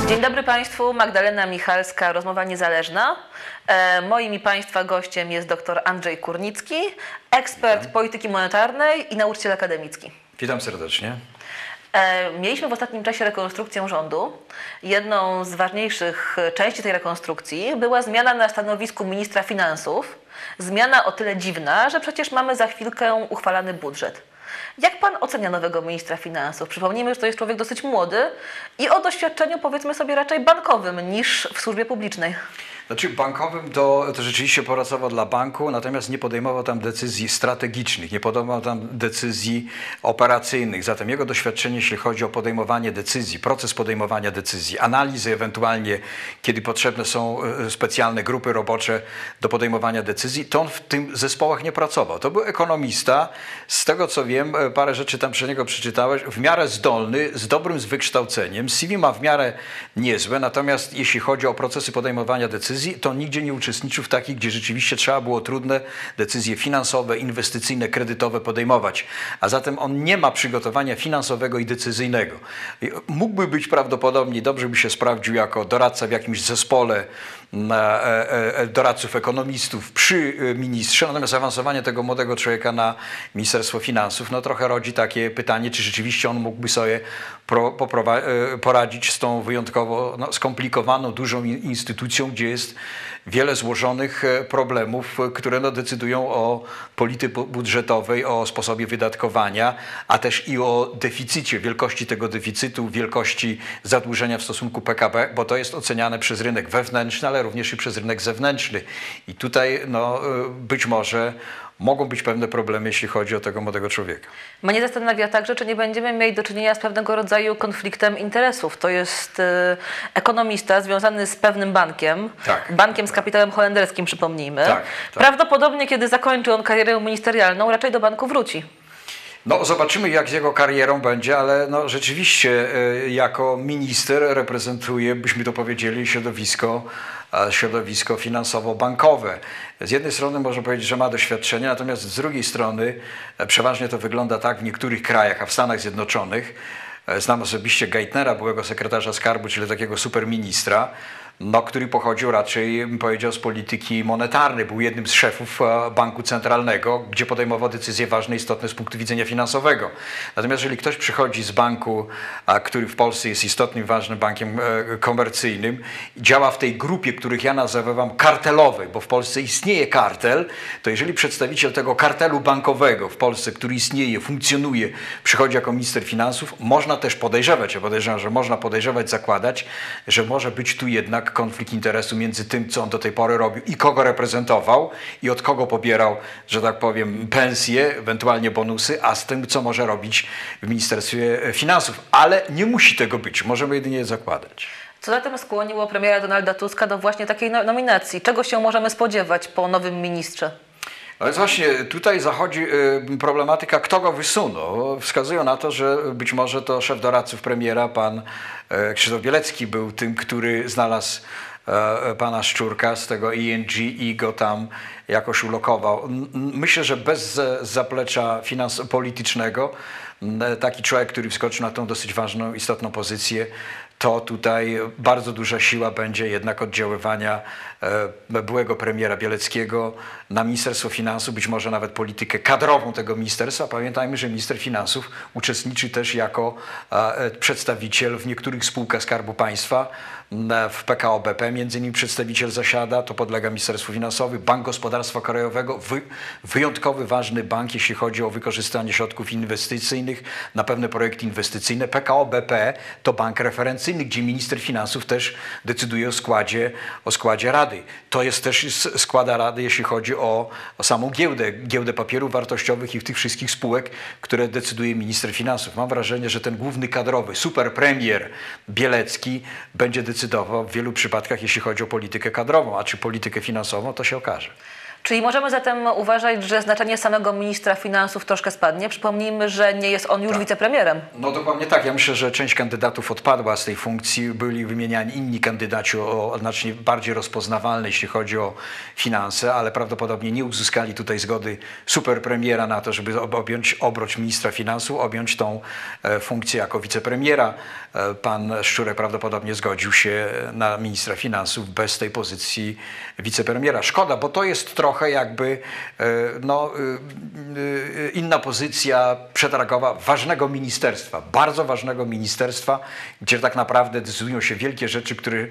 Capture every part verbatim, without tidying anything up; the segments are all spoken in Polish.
Dzień dobry Państwu, Magdalena Michalska, Rozmowa Niezależna. E, moim i Państwa gościem jest dr Andrzej Kurnicki, ekspert Witam. polityki monetarnej i nauczyciel akademicki. Witam serdecznie. E, mieliśmy w ostatnim czasie rekonstrukcję rządu. Jedną z ważniejszych części tej rekonstrukcji była zmiana na stanowisku ministra finansów. Zmiana o tyle dziwna, że przecież mamy za chwilkę uchwalany budżet. Jak Pan ocenia nowego ministra finansów? Przypomnijmy, że to jest człowiek dosyć młody i o doświadczeniu, powiedzmy sobie, raczej bankowym niż w służbie publicznej. Znaczy bankowym to, to rzeczywiście pracował dla banku, natomiast nie podejmował tam decyzji strategicznych, nie podejmował tam decyzji operacyjnych. Zatem jego doświadczenie, jeśli chodzi o podejmowanie decyzji, proces podejmowania decyzji, analizy ewentualnie, kiedy potrzebne są specjalne grupy robocze do podejmowania decyzji, to on w tym zespołach nie pracował. To był ekonomista, z tego co wiem, parę rzeczy tam przy niego przeczytałeś, w miarę zdolny, z dobrym z wykształceniem, C V ma w miarę niezłe, natomiast jeśli chodzi o procesy podejmowania decyzji, to nigdzie nie uczestniczył w takich, gdzie rzeczywiście trzeba było trudne decyzje finansowe, inwestycyjne, kredytowe podejmować. A zatem on nie ma przygotowania finansowego i decyzyjnego. Mógłby być prawdopodobnie, dobrze by się sprawdził jako doradca w jakimś zespole doradców ekonomistów przy ministrze, natomiast awansowanie tego młodego człowieka na Ministerstwo Finansów no trochę rodzi takie pytanie, czy rzeczywiście on mógłby sobie pro, poradzić z tą wyjątkowo no, skomplikowaną, dużą instytucją, gdzie jest wiele złożonych problemów, które no, decydują o polityce budżetowej, o sposobie wydatkowania, a też i o deficycie, wielkości tego deficytu, wielkości zadłużenia w stosunku P K B, bo to jest oceniane przez rynek wewnętrzny, ale również i przez rynek zewnętrzny. I tutaj no, być może mogą być pewne problemy, jeśli chodzi o tego młodego człowieka. Mnie zastanawia także, czy nie będziemy mieli do czynienia z pewnego rodzaju konfliktem interesów. To jest y, ekonomista związany z pewnym bankiem, tak, bankiem tak, z kapitałem holenderskim, przypomnijmy. Tak, tak. Prawdopodobnie, kiedy zakończy on karierę ministerialną, raczej do banku wróci. No zobaczymy, jak z jego karierą będzie, ale no, rzeczywiście y, jako minister reprezentuje, byśmy to powiedzieli, środowisko, środowisko finansowo-bankowe. Z jednej strony można powiedzieć, że ma doświadczenie, natomiast z drugiej strony przeważnie to wygląda tak w niektórych krajach, a w Stanach Zjednoczonych, znam osobiście Geithnera, byłego sekretarza skarbu, czyli takiego superministra, no, który pochodził raczej, bym powiedział, z polityki monetarnej. Był jednym z szefów banku centralnego, gdzie podejmował decyzje ważne, istotne z punktu widzenia finansowego. Natomiast jeżeli ktoś przychodzi z banku, który w Polsce jest istotnym, ważnym bankiem komercyjnym, działa w tej grupie, których ja nazywam kartelowej, bo w Polsce istnieje kartel, to jeżeli przedstawiciel tego kartelu bankowego w Polsce, który istnieje, funkcjonuje, przychodzi jako minister finansów, można też podejrzewać, ja podejrzewam, że można podejrzewać, zakładać, że może być tu jednak konflikt interesu między tym, co on do tej pory robił i kogo reprezentował i od kogo pobierał, że tak powiem, pensje, ewentualnie bonusy, a z tym, co może robić w Ministerstwie Finansów. Ale nie musi tego być, możemy jedynie zakładać. Co zatem skłoniło premiera Donalda Tuska do właśnie takiej nominacji? Czego się możemy spodziewać po nowym ministrze? Ale właśnie tutaj zachodzi problematyka, kto go wysunął. Wskazują na to, że być może to szef doradców premiera, pan Krzysztof Bielecki, był tym, który znalazł pana Szczurka z tego I N G i go tam jakoś ulokował. Myślę, że bez zaplecza finans- politycznego taki człowiek, który wskoczył na tą dosyć ważną, istotną pozycję, to tutaj bardzo duża siła będzie jednak oddziaływania byłego premiera Bieleckiego na Ministerstwo Finansów, być może nawet politykę kadrową tego ministerstwa. Pamiętajmy, że minister finansów uczestniczy też jako przedstawiciel w niektórych spółkach Skarbu Państwa, w P K O B P między innymi przedstawiciel zasiada, to podlega Ministerstwu Finansowemu, Bank Gospodarstwa Krajowego, wy, wyjątkowy ważny bank, jeśli chodzi o wykorzystanie środków inwestycyjnych na pewne projekty inwestycyjne. P K O B P to bank referencyjny, gdzie minister finansów też decyduje o składzie, o składzie rady. To jest też składa rady, jeśli chodzi o, o samą giełdę, giełdę papierów wartościowych i tych wszystkich spółek, które decyduje minister finansów. Mam wrażenie, że ten główny kadrowy, superpremier Bielecki będzie decydował w wielu przypadkach, jeśli chodzi o politykę kadrową, a czy politykę finansową, to się okaże. Czyli możemy zatem uważać, że znaczenie samego ministra finansów troszkę spadnie. Przypomnijmy, że nie jest on już Tak. wicepremierem. No dokładnie tak. Ja myślę, że część kandydatów odpadła z tej funkcji. Byli wymieniani inni kandydaci o znacznie bardziej rozpoznawalne, jeśli chodzi o finanse, ale prawdopodobnie nie uzyskali tutaj zgody superpremiera na to, żeby objąć obroć ministra finansów, objąć tą funkcję jako wicepremiera. Pan Szczurek prawdopodobnie zgodził się na ministra finansów bez tej pozycji wicepremiera. Szkoda, bo to jest trochę jakby no, inna pozycja przetargowa ważnego ministerstwa, bardzo ważnego ministerstwa, gdzie tak naprawdę decydują się wielkie rzeczy, które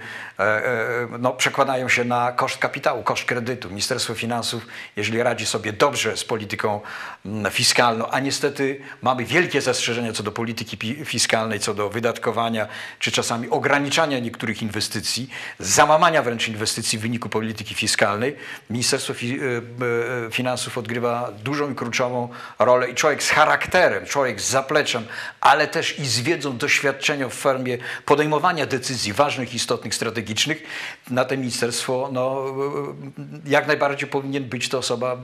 no, przekładają się na koszt kapitału, koszt kredytu. Ministerstwo Finansów, jeżeli radzi sobie dobrze z polityką fiskalną, a niestety mamy wielkie zastrzeżenia co do polityki fiskalnej, co do wydatkowania, czy czasami ograniczania niektórych inwestycji, załamania wręcz inwestycji w wyniku polityki fiskalnej. Ministerstwo Finansów odgrywa dużą i kluczową rolę i człowiek z charakterem, człowiek z zapleczem, ale też i z wiedzą, doświadczeniem w formie podejmowania decyzji ważnych, istotnych, strategicznych, na to ministerstwo no, jak najbardziej powinien być to osoba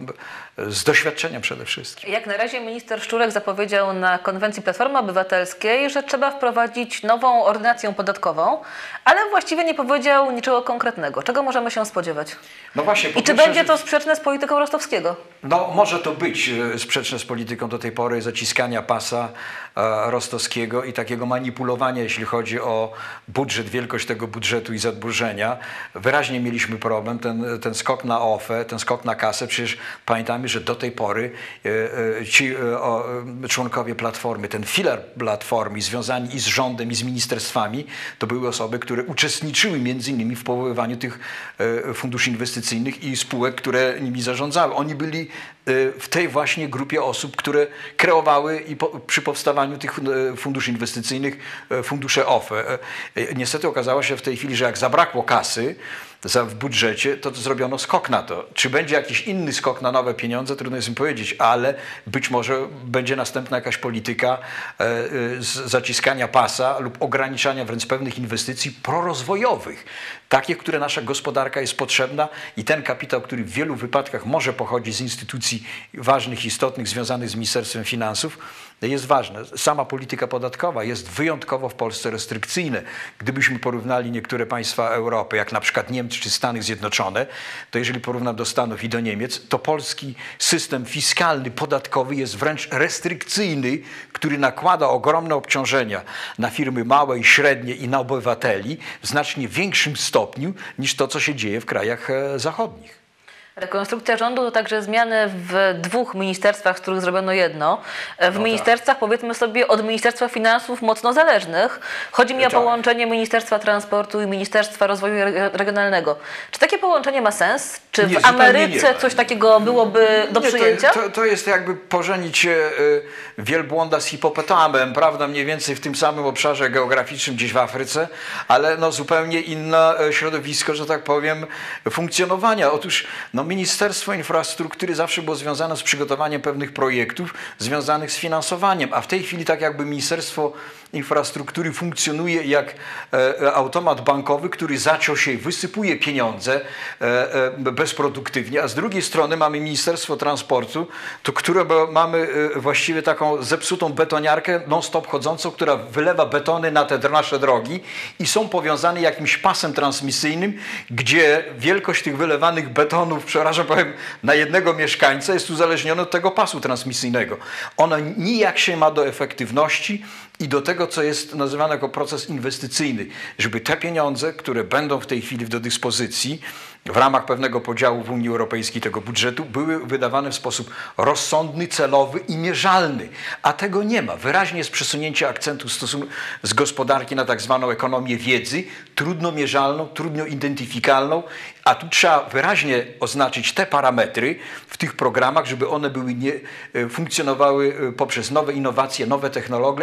z doświadczeniem przede wszystkim. Jak na razie minister Szczurek zapowiedział na konwencji Platformy Obywatelskiej, że trzeba wprowadzić nową ordynację podatkową, ale właściwie nie powiedział niczego konkretnego. Czego możemy się spodziewać? No właśnie, I czy pierwsze, będzie że... to sprzeczne z polityką Rostowskiego? No może to być sprzeczne z polityką do tej pory zaciskania pasa e, Rostowskiego i takiego manipulowania, jeśli chodzi o budżet, wielkość tego budżetu i zadłużenia. Wyraźnie mieliśmy problem, ten, ten skok na O F E, ten skok na kasę. Przecież pamiętamy, że do tej pory e, e, ci e, o, członkowie Platformy, ten filar Platformy związani i z rządem, i z ministerstwami, to były osoby, które uczestniczyły między innymi w powoływaniu tych e, funduszy inwestycyjnych i spółek, które nimi zarządzały. Oni byli w tej właśnie grupie osób, które kreowały i po, przy powstawaniu tych funduszy inwestycyjnych fundusze O F E. Niestety okazało się w tej chwili, że jak zabrakło kasy za, w budżecie, to, to zrobiono skok na to. Czy będzie jakiś inny skok na nowe pieniądze, trudno jest mi powiedzieć, ale być może będzie następna jakaś polityka e, z zaciskania pasa lub ograniczania wręcz pewnych inwestycji prorozwojowych. Takich, które nasza gospodarka jest potrzebna i ten kapitał, który w wielu wypadkach może pochodzić z instytucji ważnych, istotnych, związanych z Ministerstwem Finansów, jest ważne. Sama polityka podatkowa jest wyjątkowo w Polsce restrykcyjna. Gdybyśmy porównali niektóre państwa Europy, jak na przykład Niemcy czy Stany Zjednoczone, to jeżeli porównam do Stanów i do Niemiec, to polski system fiskalny, podatkowy jest wręcz restrykcyjny, który nakłada ogromne obciążenia na firmy małe i średnie i na obywateli w znacznie większym stopniu niż to, co się dzieje w krajach zachodnich. Rekonstrukcja rządu to także zmiany w dwóch ministerstwach, z których zrobiono jedno. W no ministerstwach, tak. powiedzmy sobie, od Ministerstwa Finansów mocno zależnych. Chodzi mi tak. o połączenie Ministerstwa Transportu i Ministerstwa Rozwoju Regionalnego. Czy takie połączenie ma sens? Czy nie, w Ameryce nie coś takiego byłoby do nie, przyjęcia? To, to, to jest jakby pożenić y, wielbłąda z hipopotamem, prawda, mniej więcej w tym samym obszarze geograficznym gdzieś w Afryce, ale no zupełnie inne środowisko, że tak powiem, funkcjonowania. Otóż no, Ministerstwo Infrastruktury zawsze było związane z przygotowaniem pewnych projektów związanych z finansowaniem, a w tej chwili tak jakby Ministerstwo Infrastruktury funkcjonuje jak e, automat bankowy, który zaciął się i wysypuje pieniądze e, e, bezproduktywnie, a z drugiej strony mamy Ministerstwo Transportu, to które mamy e, właściwie taką zepsutą betoniarkę non-stop chodzącą, która wylewa betony na te nasze drogi i są powiązane jakimś pasem transmisyjnym, gdzie wielkość tych wylewanych betonów, przepraszam, powiem, na jednego mieszkańca jest uzależniona od tego pasu transmisyjnego. Ona nijak się ma do efektywności i do tego, co jest nazywane jako proces inwestycyjny, żeby te pieniądze, które będą w tej chwili do dyspozycji w ramach pewnego podziału w Unii Europejskiej tego budżetu, były wydawane w sposób rozsądny, celowy i mierzalny. A tego nie ma. Wyraźnie jest przesunięcie akcentu w stosunku z gospodarki na tak zwaną ekonomię wiedzy, trudno mierzalną, trudno identyfikalną, a tu trzeba wyraźnie oznaczyć te parametry w tych programach, żeby one były nie, funkcjonowały poprzez nowe innowacje, nowe technologie, ale również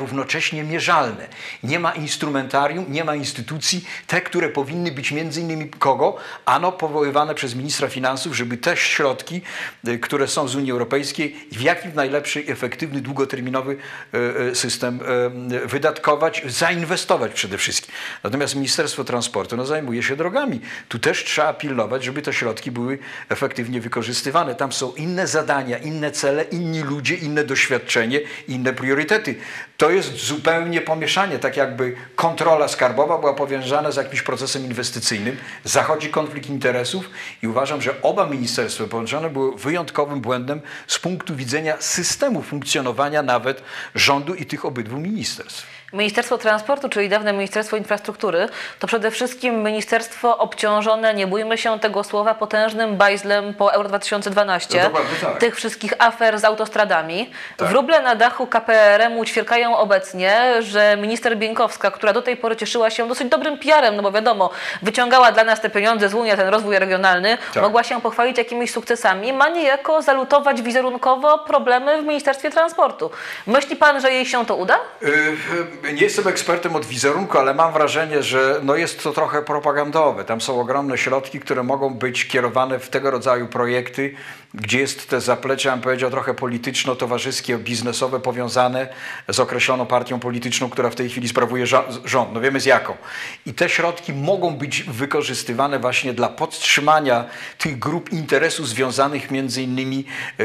równocześnie mierzalne. Nie ma instrumentarium, nie ma instytucji, te, które powinny być między innymi kogo? Ano powoływane przez ministra finansów, żeby te środki, które są z Unii Europejskiej, w jaki najlepszy, efektywny, długoterminowy system wydatkować, zainwestować przede wszystkim. Natomiast Ministerstwo Transportu no, zajmuje się drogami. Tu też trzeba pilnować, żeby te środki były efektywnie wykorzystywane. Tam są inne zadania, inne cele, inni ludzie, inne doświadczenie, inne priorytety. To jest zupełnie pomieszanie, tak jakby kontrola skarbowa była powiązana z jakimś procesem inwestycyjnym. Zachodzi konflikt interesów i uważam, że oba ministerstwa połączone były wyjątkowym błędem z punktu widzenia systemu funkcjonowania nawet rządu i tych obydwu ministerstw. Ministerstwo Transportu, czyli dawne Ministerstwo Infrastruktury, to przede wszystkim ministerstwo obciążone, nie bójmy się tego słowa, potężnym bajzlem po Euro dwa tysiące dwanaście. No dokładnie tak. Tych wszystkich afer z autostradami. Tak. Wróble na dachu K P R M u ćwierkają obecnie, że minister Bieńkowska, która do tej pory cieszyła się dosyć dobrym P R em, no bo wiadomo, wyciągała dla nas te pieniądze z Unii, ten rozwój regionalny, tak. mogła się pochwalić jakimiś sukcesami, ma niejako zalutować wizerunkowo problemy w Ministerstwie Transportu. Myśli pan, że jej się to uda? Yy, Nie jestem ekspertem od wizerunku, ale mam wrażenie, że no jest to trochę propagandowe. Tam są ogromne środki, które mogą być kierowane w tego rodzaju projekty, gdzie jest te zaplecze, bym powiedział, trochę polityczno-towarzyskie, biznesowe, powiązane z określoną partią polityczną, która w tej chwili sprawuje rząd. No wiemy z jaką. I te środki mogą być wykorzystywane właśnie dla podtrzymania tych grup interesów związanych między innymi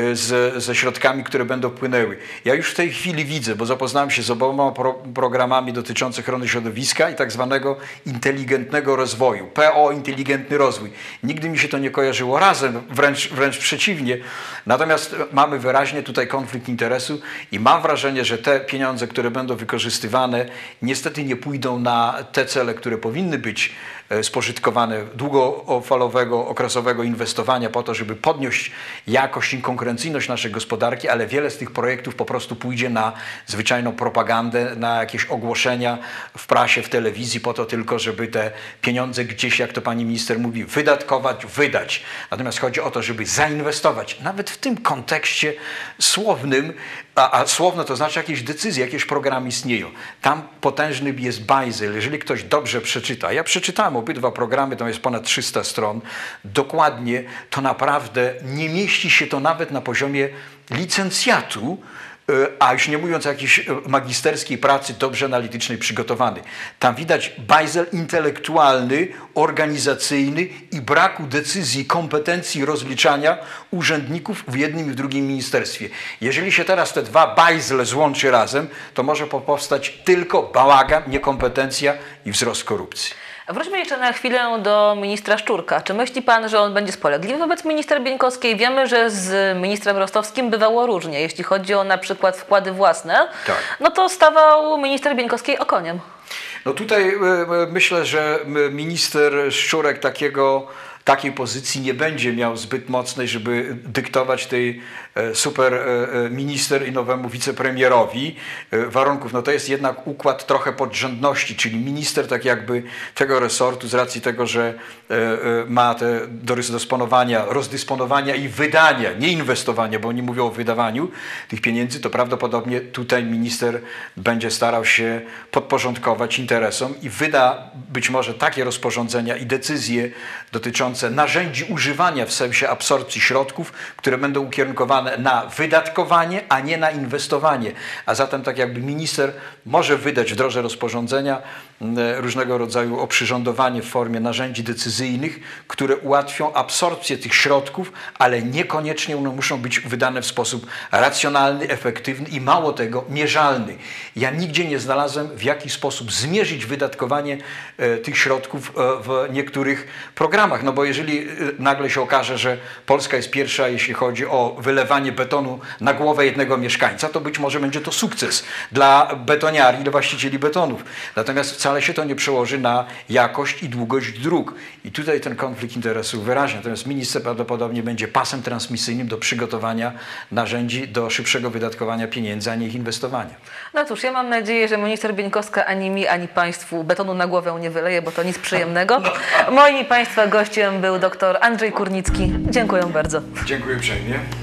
z, ze środkami, które będą płynęły. Ja już w tej chwili widzę, bo zapoznałem się z oboma pro, programami dotyczących ochrony środowiska i tak zwanego inteligentnego rozwoju. P O, inteligentny rozwój. Nigdy mi się to nie kojarzyło razem, wręcz, wręcz przeciwnie. Natomiast mamy wyraźnie tutaj konflikt interesu i mam wrażenie, że te pieniądze, które będą wykorzystywane, niestety nie pójdą na te cele, które powinny być spożytkowane długofalowego, okresowego inwestowania po to, żeby podnieść jakość i konkurencyjność naszej gospodarki, ale wiele z tych projektów po prostu pójdzie na zwyczajną propagandę, na jakieś ogłoszenia w prasie, w telewizji, po to tylko, żeby te pieniądze gdzieś, jak to pani minister mówi, wydatkować, wydać. Natomiast chodzi o to, żeby zainwestować, nawet w tym kontekście słownym, a, a słowne to znaczy jakieś decyzje, jakieś programy istnieją. Tam potężny jest bajzel, jeżeli ktoś dobrze przeczyta. Ja przeczytałem obydwa programy, tam jest ponad trzysta stron. Dokładnie to naprawdę nie mieści się to nawet na poziomie licencjatu, a już nie mówiąc o jakiejś magisterskiej pracy dobrze analitycznej przygotowanej. Tam widać bajzel intelektualny, organizacyjny i braku decyzji, kompetencji rozliczania urzędników w jednym i w drugim ministerstwie. Jeżeli się teraz te dwa bajzle złączy razem, to może powstać tylko bałagan, niekompetencja i wzrost korupcji. Wróćmy jeszcze na chwilę do ministra Szczurka. Czy myśli pan, że on będzie spolegliwy wobec minister Bieńkowskiej? Wiemy, że z ministrem Rostowskim bywało różnie. Jeśli chodzi o na przykład wkłady własne, tak. no to stawał minister Bieńkowskiej okoniem. No tutaj myślę, że minister Szczurek takiego takiej pozycji nie będzie miał zbyt mocnej, żeby dyktować tej super minister i nowemu wicepremierowi warunków. No to jest jednak układ trochę podrzędności, czyli minister tak jakby tego resortu z racji tego, że ma te do rozdysponowania, rozdysponowania i wydania, nie inwestowania, bo oni mówią o wydawaniu tych pieniędzy, to prawdopodobnie tutaj minister będzie starał się podporządkować interesom i wyda być może takie rozporządzenia i decyzje dotyczące narzędzi używania w sensie absorpcji środków, które będą ukierunkowane na wydatkowanie, a nie na inwestowanie. A zatem tak jakby minister może wydać w drodze rozporządzenia różnego rodzaju oprzyrządowanie w formie narzędzi decyzyjnych, które ułatwią absorpcję tych środków, ale niekoniecznie one muszą być wydane w sposób racjonalny, efektywny i mało tego mierzalny. Ja nigdzie nie znalazłem, w jaki sposób zmierzyć wydatkowanie tych środków w niektórych programach. No bo jeżeli nagle się okaże, że Polska jest pierwsza, jeśli chodzi o wylewanie betonu na głowę jednego mieszkańca, to być może będzie to sukces dla betoniari, dla właścicieli betonów. Natomiast wcale się to nie przełoży na jakość i długość dróg. I tutaj ten konflikt interesów wyraźnie. Natomiast minister prawdopodobnie będzie pasem transmisyjnym do przygotowania narzędzi do szybszego wydatkowania pieniędzy, a nie ich inwestowania. No cóż, ja mam nadzieję, że minister Bieńkowska ani mi, ani państwu betonu na głowę nie wyleje, bo to nic przyjemnego. No. Moim i państwa gościem był dr Andrzej Kurnicki. Dziękuję bardzo. Dziękuję uprzejmie.